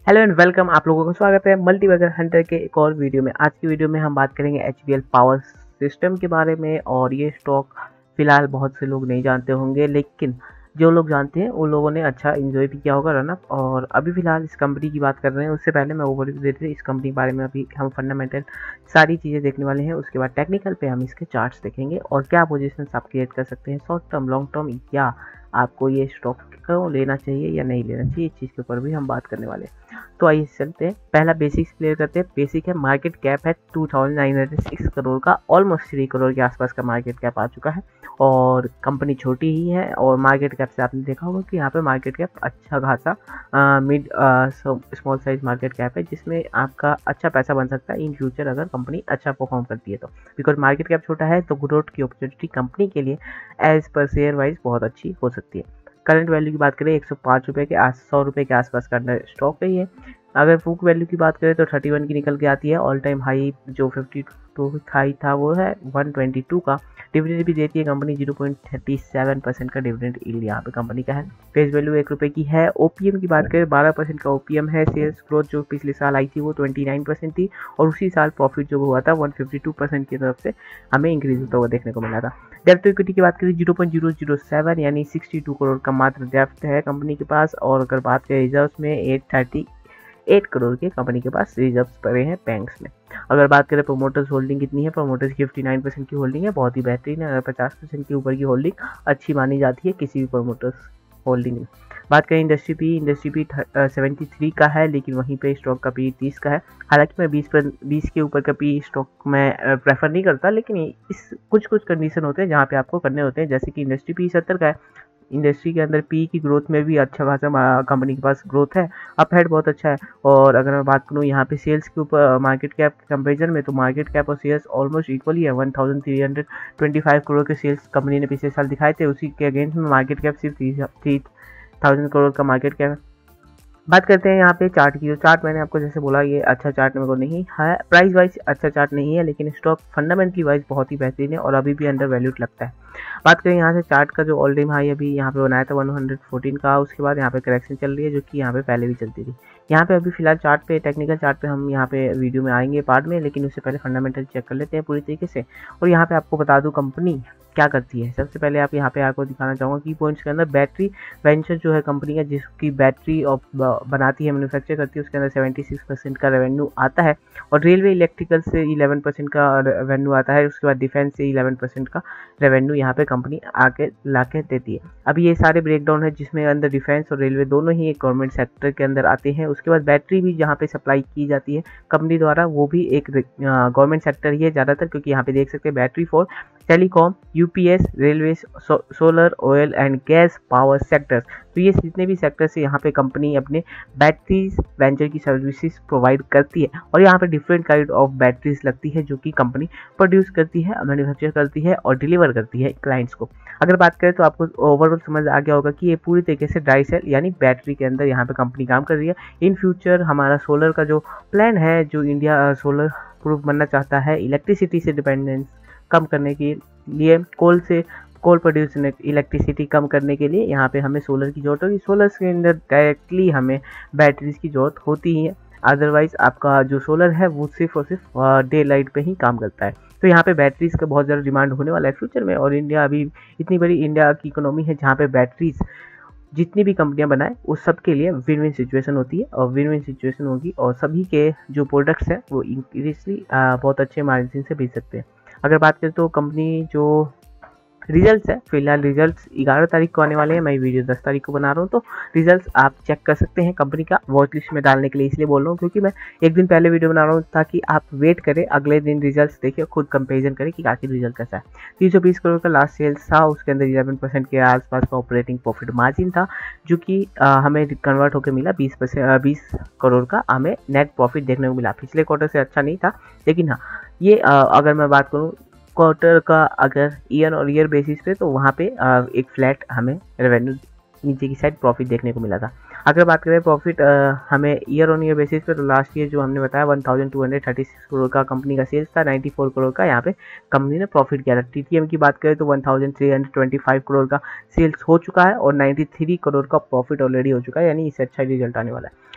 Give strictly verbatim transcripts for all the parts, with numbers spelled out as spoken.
Hello and welcome, आप लोगों का स्वागत है मल्टीबैगर हंटर के एक और वीडियो में। आज की वीडियो में हम बात करेंगे H B L power system के बारे में। और ये स्टॉक फिलहाल बहुत से लोग नहीं जानते होंगे, लेकिन जो लोग जानते हैं उन लोगों ने अच्छा एंजॉय भी किया होगा रनअप। और अभी फिलहाल इस कंपनी की बात कर रहे हैं, उससे पहले मैं ओवरव्यू देते थे इस कंपनी के बारे में। अभी हम फंडामेंटल सारी चीज़ें देखने वाले हैं, उसके बाद टेक्निकल पे हम इसके चार्ट्स देखेंगे और क्या पोजिशन आप क्रिएट कर सकते हैं शॉर्ट टर्म, लॉन्ग टर्म, या आपको ये स्टॉक को लेना चाहिए या नहीं लेना चाहिए, इस चीज़ के ऊपर भी हम बात करने वाले हैं। तो आइए चलते हैं, पहला बेसिक्स क्लियर करते हैं। बेसिक है, मार्केट कैप है two thousand nine hundred six crore का, ऑलमोस्ट थ्री करोड़ के आसपास का मार्केट कैप आ चुका है। और कंपनी छोटी ही है और मार्केट कैप से आपने देखा होगा कि यहाँ पे मार्केट कैप अच्छा खासा mid small size market cap है, जिसमें आपका अच्छा पैसा बन सकता है इन फ्यूचर अगर कंपनी अच्छा परफॉर्म करती है तो। बिकॉज मार्केट कैप छोटा है तो ग्रोथ की अपॉर्चुनिटी कंपनी के लिए एज पर शेयर वाइज बहुत अच्छी हो सकती है। करंट वैल्यू की बात करें एक सौ पाँच रुपये के आस सौ रुपये के आसपास का स्टॉक है ये। अगर बुक वैल्यू की बात करें तो इकतीस की निकल के आती है। ऑल टाइम हाई जो बावन हाई था वो है एक सौ बाईस का। डिविडेंड भी देती है company, zero point three seven percent का डिविडेंड यील्ड यहाँ पे कंपनी का है। फेस वैल्यू एक रुपये की है। ओपीएम की बात करें बारह परसेंट का ओपीएम है। सेल्स ग्रोथ जो पिछले साल आई थी वो उनतीस परसेंट थी और उसी साल प्रॉफिट जो हुआ था एक सौ बावन परसेंट की तरफ से हमें इंक्रीज होता हुआ देखने को मिला था। डेप्थ टू इक्विटी की बात करें zero point zero zero seven यानी बासठ करोड़ का मात्र डेप्थ है कंपनी के पास। और अगर बात करें रिजर्व्स में आठ सौ अड़तीस करोड़ के कंपनी के पास रिजर्व्स पड़े हैं बैंक्स में। अगर बात करें प्रोमोटर्स होल्डिंग कितनी है, प्रोमोटर्स की उनसठ परसेंट की होल्डिंग है, बहुत ही बेहतरीन है। अगर पचास परसेंट के ऊपर की होल्डिंग अच्छी मानी जाती है किसी भी प्रोमोटर्स होल्डिंग में। बात करें इंडस्ट्री पी, इंडस्ट्री पी तिहत्तर का है, लेकिन वहीं पे स्टॉक का पी तीस का है। हालांकि मैं बीस पर बीस के ऊपर का पी स्टॉक में प्रेफर नहीं करता, लेकिन इस कुछ कुछ कंडीशन होते हैं जहाँ पे आपको करने होते हैं। जैसे कि इंडस्ट्री पी सत्तर का है, इंडस्ट्री के अंदर पी की ग्रोथ में भी अच्छा खासा कंपनी के पास ग्रोथ है, अपहेड बहुत अच्छा है। और अगर मैं बात करूँ यहाँ पे सेल्स के ऊपर मार्केट कैप कंपेरिजन में, तो मार्केट कैप और सेल्स ऑलमोस्ट इक्वली है। One thousand three hundred twenty five crore के सेल्स कंपनी ने पिछले साल दिखाए थे, उसी के अगेंस्ट में मार्केट कैप सिर्फ थ्री थाउजेंड करोड़ का मार्केट कैप है। बात करते हैं यहाँ पे चार्ट की। चार्ट मैंने आपको जैसे बोला ये अच्छा चार्ट मेरे को नहीं है, प्राइस वाइज अच्छा चार्ट नहीं है, लेकिन स्टॉक फंडामेंटली वाइज बहुत ही बेहतरीन है और अभी भी अंडर वैल्यूड लगता है। बात करें यहाँ से चार्ट का, जो ऑल टाइम हाई अभी यहाँ पे बनाया था वन हंड्रेड फोर्टीन का, उसके बाद यहाँ पे करेक्शन चल रही है जो कि यहाँ पे पहले भी चलती थी। यहाँ पे अभी फिलहाल चार्ट पे, टेक्निकल चार्ट पे हम यहाँ पे वीडियो में आएंगे पार्ट में, लेकिन उससे पहले फंडामेंटल चेक कर लेते हैं पूरी तरीके से। और यहाँ पे आपको बता दूँ कंपनी क्या करती है। सबसे पहले आप यहाँ पे आपको दिखाना चाहूँगा की पॉइंट्स के अंदर बैटरी वेंचर जो है कंपनी का, जिसकी बैटरी और बनाती है, मैन्युफैक्चर करती है, उसके अंदर छिहत्तर परसेंट का रेवेन्यू आता है। और रेलवे इलेक्ट्रिकल से ग्यारह परसेंट का रेवेन्यू आता है। उसके बाद डिफेंस से ग्यारह परसेंट का रेवेन्यू यहाँ पे कंपनी आके ला के देती है। अभी ये सारे ब्रेकडाउन है जिसमें अंदर डिफेंस और रेलवे दोनों ही एक गवर्नमेंट सेक्टर के अंदर आते हैं। उसके बाद बैटरी भी जहाँ पे सप्लाई की जाती है कंपनी द्वारा, वो भी एक गवर्नमेंट सेक्टर ही है ज़्यादातर, क्योंकि यहाँ पे देख सकते हैं battery for telecom, UPS, railway, so, solar, oil and gas power sectors. तो ये जितने भी सेक्टर्स है यहाँ पे कंपनी अपने बैटरीज वेंचर की सर्विसेज प्रोवाइड करती है। और यहाँ पे डिफरेंट काइंड ऑफ बैटरीज लगती है जो कि कंपनी प्रोड्यूस करती है, मैन्युफैक्चर करती है और डिलीवर करती है क्लाइंट्स को। अगर बात करें तो आपको ओवरऑल समझ आ गया होगा कि ये पूरी तरीके से ड्राई सेल यानी बैटरी के अंदर यहाँ पे कंपनी काम कर रही है। इन फ्यूचर हमारा सोलर का जो प्लान है, जो इंडिया सोलर प्रूफ बनना चाहता है, इलेक्ट्रिसिटी से डिपेंडेंस कम करने के लिए, कोल से कोल प्रोड्यूस इलेक्ट्रिसिटी कम करने के लिए यहाँ पे हमें सोलर की जरूरत होगी। सोलर के अंदर डायरेक्टली हमें बैटरीज की जरूरत होती ही है, अदरवाइज आपका जो सोलर है वो सिर्फ और सिर्फ डे लाइट पे ही काम करता है। तो यहाँ पे बैटरीज का बहुत ज़्यादा डिमांड होने वाला है फ्यूचर में। और इंडिया अभी इतनी बड़ी इंडिया की इकोनॉमी है जहाँ पे बैटरीज जितनी भी कंपनियां बनाए उस सब के लिए विन विन सिचुएशन होती है। और विन विन सिचुएशन होगी और सभी के जो प्रोडक्ट्स हैं वो इंक्रीजली बहुत अच्छे मार्जिन से बेच सकते हैं। अगर बात करें तो कंपनी जो रिजल्ट्स है, फिलहाल रिजल्ट्स ग्यारह तारीख को आने वाले हैं, मैं वीडियो दस तारीख को बना रहा हूँ, तो रिजल्ट्स आप चेक कर सकते हैं कंपनी का वॉच लिस्ट में डालने के लिए। इसलिए बोल रहा हूँ क्योंकि मैं एक दिन पहले वीडियो बना रहा हूँ ताकि आप वेट करें, अगले दिन रिजल्ट्स देखिए, खुद कंपेरिजन करें कि आखिर रिजल्ट कैसा है। तीन सौ बीस करोड़ का लास्ट सेल्स था, उसके अंदर इलेवन परसेंट के आसपास का ऑपरेटिंग प्रॉफिट मार्जिन था, जो कि हमें कन्वर्ट होकर मिला बीस परसेंट बीस करोड़ का हमें नेट प्रॉफिट देखने को मिला। पिछले क्वार्टर से अच्छा नहीं था, लेकिन हाँ ये आ, अगर मैं बात करूँ क्वार्टर का, अगर ईयर और ईयर बेसिस पे, तो वहाँ पे एक फ्लैट हमें रेवेन्यू नीचे की साइड प्रॉफिट देखने को मिला था। अगर बात करें प्रॉफिट हमें ईयर ऑन ईयर बेसिस पे, तो लास्ट ईयर जो हमने बताया one thousand two hundred thirty six crore का कंपनी का सेल्स था, नाइन्टी फोर करोड़ का यहाँ पे कंपनी ने प्रॉफिट किया था। टीटीएम की बात करें तो one thousand three hundred twenty five crore का सेल्स हो चुका है और नाइन्टी थ्री करोड़ का प्रॉफिट ऑलरेडी हो चुका है, यानी इससे अच्छा रिजल्ट आने वाला है।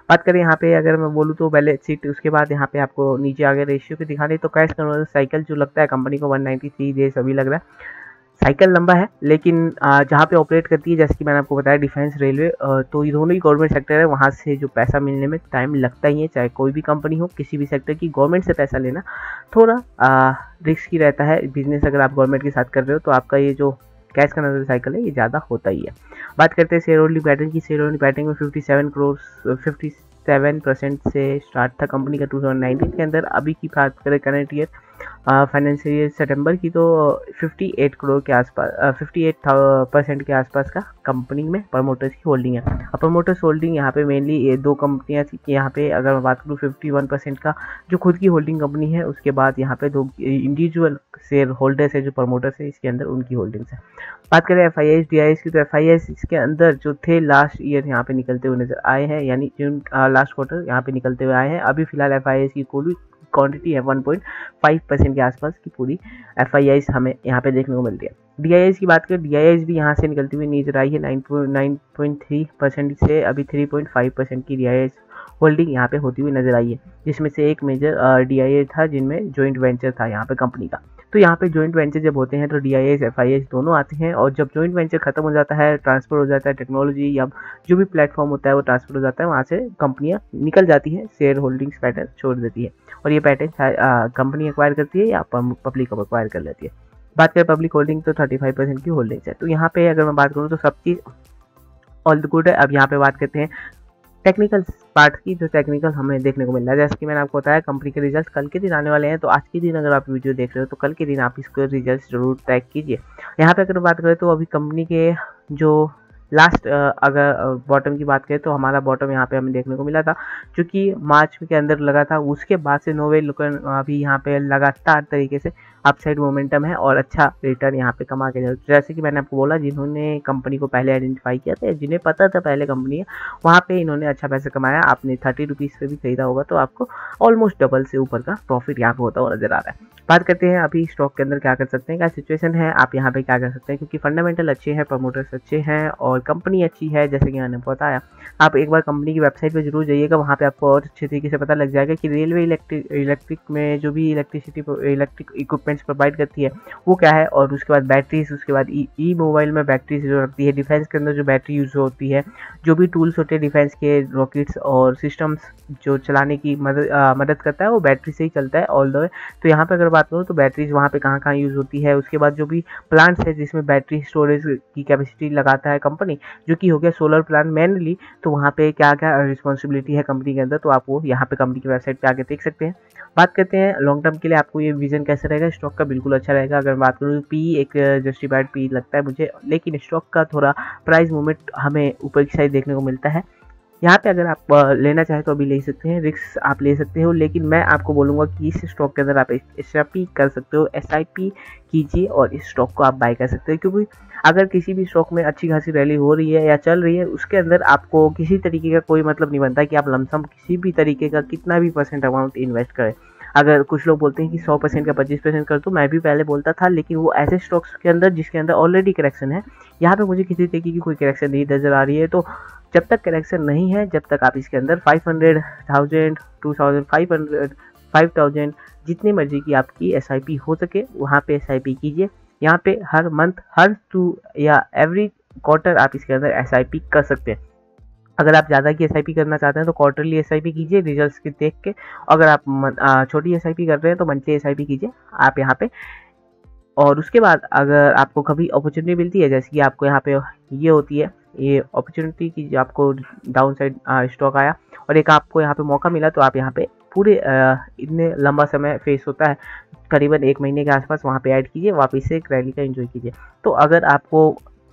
बात करें यहाँ पे अगर मैं बोलूँ तो बैलेंस शीट, उसके बाद यहाँ पे आपको नीचे आगे रेशियो के दिखाने, तो कैश कन्वर्जन साइकिल जो लगता है कंपनी को वन नाइन्टी थ्री डेज अभी लग रहा है। साइकिल लंबा है, लेकिन जहाँ पे ऑपरेट करती है जैसे कि मैंने आपको बताया डिफेंस, रेलवे, तो ये दोनों ही गवर्नमेंट सेक्टर है, वहाँ से जो पैसा मिलने में टाइम लगता ही है। चाहे कोई भी कंपनी हो, किसी भी सेक्टर की, गवर्नमेंट से पैसा लेना थोड़ा रिस्की रहता है। बिजनेस अगर आप गवर्नमेंट के साथ कर रहे हो तो आपका ये जो कैश कन्वर्जन साइकिल है ये ज़्यादा होता ही है। बात करते हैं शेयर होल्डिंग पैटर्न की। शेयर होल्डिंग पैटर्न में fifty seven crore fifty seven percent से स्टार्ट था कंपनी का टू थाउजेंड नाइनटीन के अंदर। अभी की बात करें करंट ईयर फाइनेंशियल ईयर सितंबर की, तो अट्ठावन करोड़ के आसपास, अट्ठावन परसेंट के आसपास का कंपनी में प्रमोटर्स की होल्डिंग है। अब प्रमोटर्स होल्डिंग यहाँ पे मेनली ये दो कंपनियाँ थी। यहाँ पे अगर मैं बात करूँ इक्यावन परसेंट का जो खुद की होल्डिंग कंपनी है, उसके बाद यहाँ पे दो इंडिविजुअल शेयर होल्डर्स है जो प्रमोटर्स है इसके अंदर, उनकी होल्डिंग्स है। बात करें F I S D I S की, तो एफ आई एस इसके अंदर जो थे लास्ट ईयर यहाँ पे निकलते हुए नजर आए हैं, यानी जून लास्ट क्वार्टर यहाँ पे निकलते हुए आए हैं। अभी फिलहाल एफ आई एस की कोई क्वांटिटी है वन पॉइंट फाइव परसेंट के आसपास की पूरी एफ आई एस हमें यहाँ पे देखने को मिलती है। डी आई एस की बात करें, डी आई एस भी यहाँ से निकलती हुई नजर आई है, नाइन पॉइंट थ्री परसेंट से अभी थ्री पॉइंट फाइव परसेंट की डी आई एस होल्डिंग यहाँ पे होती हुई नजर आई है, जिसमें से एक मेजर डी आई एस था जिनमें जॉइंट वेंचर था यहाँ पे कंपनी का। तो यहाँ पे जॉइंट वेंचर जब होते हैं तो D I S F I S दोनों आते हैं, और जब जॉइंट वेंचर खत्म हो जाता है, ट्रांसफर हो जाता है, टेक्नोलॉजी या जो भी प्लेटफॉर्म होता है वो ट्रांसफर हो जाता है, वहाँ से कंपनियाँ निकल जाती हैं, शेयर होल्डिंग्स पैटर्न छोड़ देती है, और ये पैटर्न कंपनी एक्वायर करती है या पब्लिक एक्वायर कर लेती है। बात करें पब्लिक होल्डिंग, तो थर्टी फाइव परसेंट की होल्डिंग्स है। तो यहाँ पे अगर मैं बात करूँ तो सब चीज़ ऑल द गुड है। अब यहाँ पे बात करते हैं टेक्निकल पार्ट की, जो टेक्निकल हमें देखने को मिल रहा है। जैसे कि मैंने आपको बताया कंपनी के रिजल्ट कल के दिन आने वाले हैं, तो आज के दिन अगर आप वीडियो देख रहे हो तो कल के दिन आप इसको रिजल्ट जरूर टैग कीजिए। यहाँ पे अगर बात करें तो अभी कंपनी के जो लास्ट अगर बॉटम की बात करें तो हमारा बॉटम यहाँ पे हमें देखने को मिला था, जो कि मार्च के अंदर लगा था। उसके बाद से नोवेल लुकन अभी यहाँ पे लगातार तरीके से अपसाइड मोमेंटम है और अच्छा रिटर्न यहाँ पे कमा के जाए। जैसे कि मैंने आपको बोला, जिन्होंने कंपनी को पहले आइडेंटिफाई किया था, जिन्हें पता था पहले कंपनी है, वहाँ पे इन्होंने अच्छा पैसा कमाया। आपने थर्टी रुपीज़ पे भी खरीदा होगा तो आपको ऑलमोस्ट डबल से ऊपर का प्रॉफिट यहाँ पे होता हुआ नजर आ रहा है। बात करते हैं अभी स्टॉक के अंदर क्या कर सकते हैं, क्या सिचुएशन है, आप यहाँ पे क्या कर सकते हैं, क्योंकि फंडामेंटल अच्छे हैं, प्रमोटर्स अच्छे हैं और कंपनी अच्छी है। जैसे कि मैंने बताया, आप एक बार कंपनी की वेबसाइट पे जरूर जाइएगा, वहाँ पे आपको और अच्छे तरीके से पता लग जाएगा कि रेलवे इलेक्ट्रिक इलेक्ट्रिक में जो भी इलेक्ट्रिसिटी इलेक्ट्रिक इक्विपमेंट्स प्रोवाइड करती है वो क्या है, और उसके बाद बैटरीज, उसके बाद ई मोबाइल में बैटरीज जो रखती है, डिफेंस के अंदर जो बैटरी यूज होती है, जो भी टूल्स होते हैं डिफेंस के, रॉकेट्स और सिस्टम्स जो चलाने की मदद मदद करता है वो बैटरी से ही चलता है ऑल द वे। तो यहाँ पे अगर बात करूँ तो बैटरीज वहाँ पे कहाँ कहाँ यूज़ होती है। उसके बाद जो भी प्लांट्स है जिसमें बैटरी स्टोरेज की कैपेसिटी लगाता है कंपनी, जो कि हो गया सोलर प्लांट मेनली, तो वहाँ पे क्या क्या रिस्पॉन्सिबिलिटी है कंपनी के अंदर, तो आप वो यहाँ पे कंपनी की वेबसाइट पे आके देख सकते हैं। बात करते हैं लॉन्ग टर्म के लिए आपको ये विजन कैसे रहेगा स्टॉक का, बिल्कुल अच्छा रहेगा। अगर बात करूँ पी, एक जस्टिफाइड पी लगता है मुझे, लेकिन स्टॉक का थोड़ा प्राइस मूवमेंट हमें ऊपर की साइड देखने को मिलता है। यहाँ पे अगर आप लेना चाहें तो अभी ले सकते हैं, रिस्क आप ले सकते हो, लेकिन मैं आपको बोलूँगा कि इस स्टॉक के अंदर आप एस आई पी कर सकते हो, एस आई पी कीजिए और इस स्टॉक को आप बाय कर सकते हो। क्योंकि अगर किसी भी स्टॉक में अच्छी खासी रैली हो रही है या चल रही है, उसके अंदर आपको किसी तरीके का कोई मतलब नहीं बनता कि आप लमसम किसी भी तरीके का कितना भी परसेंट अमाउंट इन्वेस्ट करें। अगर कुछ लोग बोलते हैं कि सौ परसेंट का पच्चीस परसेंट कर दो, मैं भी पहले बोलता था, लेकिन वो ऐसे स्टॉक्स के अंदर जिसके अंदर ऑलरेडी करेक्शन है। यहाँ पे मुझे किसी तरीके की कोई करेक्शन नहीं नजर आ रही है, तो जब तक करेक्शन नहीं है, जब तक आप इसके अंदर five hundred, thousand, two thousand, five hundred, five thousand जितनी मर्जी की आपकी एस आई पी हो सके वहाँ पे एस आई पी कीजिए। यहाँ पे हर मंथ, हर टू या एवरी क्वार्टर आप इसके अंदर एस आई पी कर सकते हैं। अगर आप ज़्यादा की एस आई पी करना चाहते हैं तो क्वार्टरली एस आई पी कीजिए रिजल्ट्स के देख के। अगर आप छोटी एस आई पी कर रहे हैं तो मंथली एस आई पी कीजिए आप यहाँ पे। और उसके बाद अगर आपको कभी अपॉर्चुनिटी मिलती है, जैसे कि आपको यहाँ पे ये होती है, ये अपॉर्चुनिटी की जो आपको डाउन साइड स्टॉक आया और एक आपको यहाँ पे मौका मिला, तो आप यहाँ पे पूरे इतने लंबा समय फेस होता है, करीबन एक महीने के आसपास, वहाँ पे ऐड कीजिए, वापस से एक रैली का एंजॉय कीजिए। तो अगर आपको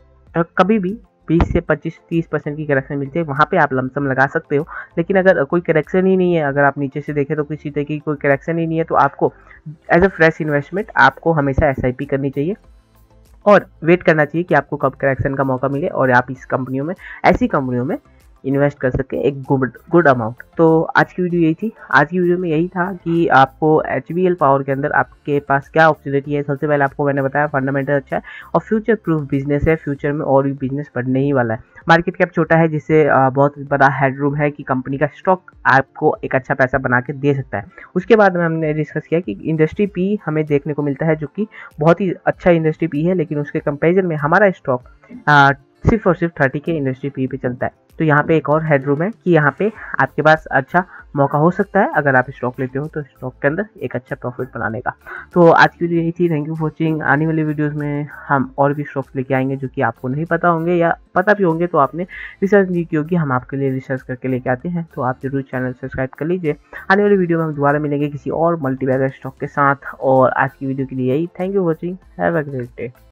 कभी भी बीस से पच्चीस तीस परसेंट की करेक्शन मिलती है, वहाँ पे आप लमसम लगा सकते हो। लेकिन अगर कोई करेक्शन ही नहीं है, अगर आप नीचे से देखें तो किसी तरह की कोई करेक्शन ही नहीं है, तो आपको एज अ फ्रेश इन्वेस्टमेंट आपको हमेशा एस आई पी करनी चाहिए और वेट करना चाहिए कि आपको कब करेक्शन का मौका मिले और आप इस कंपनियों में, ऐसी कंपनियों में इन्वेस्ट कर सके एक गुड गुड अमाउंट। तो आज की वीडियो यही थी। आज की वीडियो में यही था कि आपको एच बी एल पावर के अंदर आपके पास क्या अपॉर्चुनिटी है। सबसे पहले आपको मैंने बताया फंडामेंटल अच्छा है और फ्यूचर प्रूफ बिजनेस है, फ्यूचर में और भी बिजनेस बढ़ने ही वाला है। मार्केट कैप छोटा है जिससे बहुत बड़ा हेडरूम है कि कंपनी का स्टॉक आपको एक अच्छा पैसा बना के दे सकता है। उसके बाद में हमने डिस्कस किया कि इंडस्ट्री पी हमें देखने को मिलता है जो कि बहुत ही अच्छा इंडस्ट्री पी है, लेकिन उसके कंपेरिजन में हमारा स्टॉक सिर्फ और सिर्फ थर्टी के इंडस्ट्री पी पे चलता है। तो यहाँ पे एक और हेडरूम है कि यहाँ पे आपके पास अच्छा मौका हो सकता है अगर आप स्टॉक लेते हो तो स्टॉक के अंदर एक अच्छा प्रॉफिट बनाने का। तो आज की वीडियो यही थी। Thank you for watching. आने वाली वीडियोस में हम और भी स्टॉक्स लेके आएंगे जो कि आपको नहीं पता होंगे या पता भी होंगे तो आपने रिसर्च नहीं की होगी, हम आपके लिए रिसर्च करके लेके आते हैं। तो आप जरूर चैनल सब्सक्राइब कर लीजिए। आने वाली वीडियो में हम दोबारा मिलेंगे किसी और मल्टीबैगर स्टॉक के साथ। और आज की वीडियो के लिए यही। Thank you for watching. Have a great day.